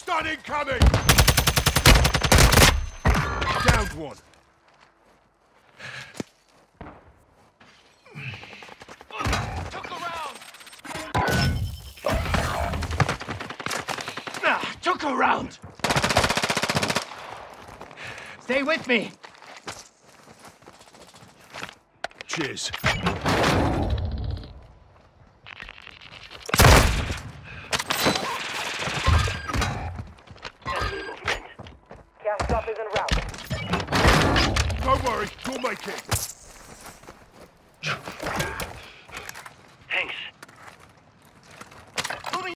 Stun incoming! Downed one. Took a round! Took a round! Stay with me! Cheers. Gas drop is en route. Don't worry, you'll make it.